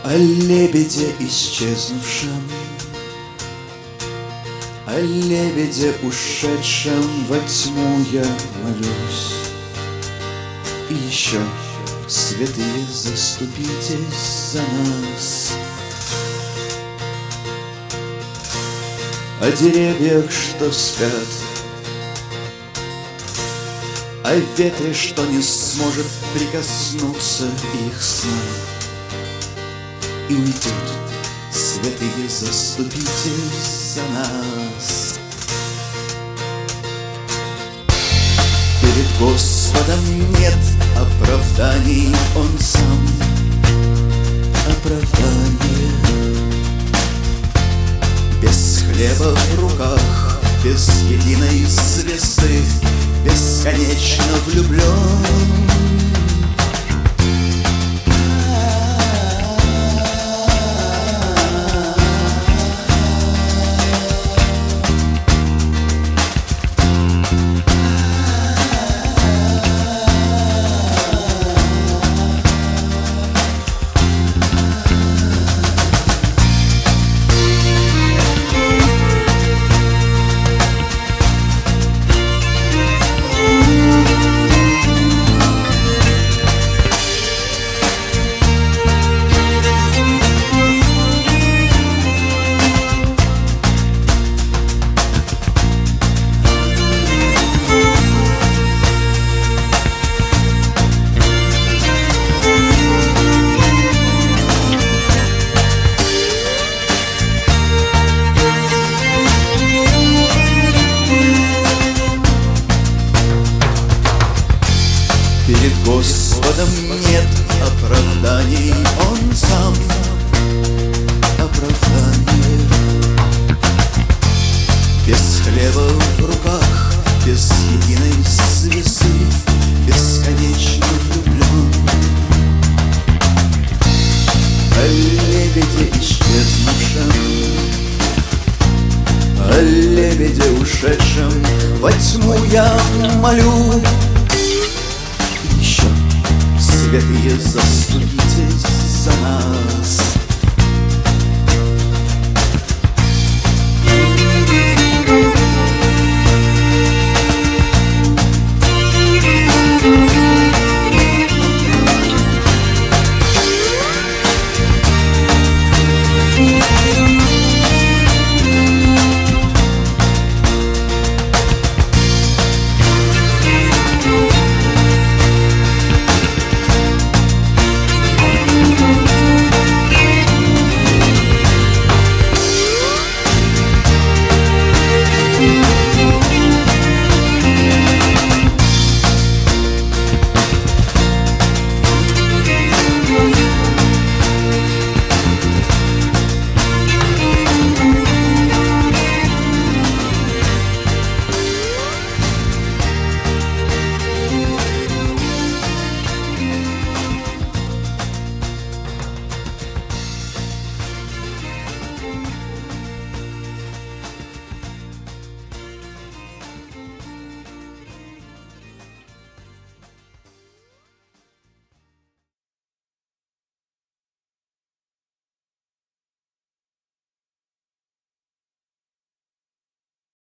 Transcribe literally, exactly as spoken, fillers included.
О лебеде исчезнувшем, о лебеде ушедшем во тьму я молюсь. И еще, святые, заступитесь за нас. О деревьях, что спят, о ветре, что не сможет прикоснуться их сна. И уйдет, святые, заступитесь за нас. Перед Господом нет оправданий, Он сам оправдание. Без хлеба в руках, без единой звезды, бесконечно влюблен. Перед Господом нет оправданий, Он сам оправдание. Без хлеба в руках, без единой звезды, бесконечно влюблен. О лебеде исчезнувшем, о лебеде ушедшем во тьму я молю. Святые, заступитесь за нас.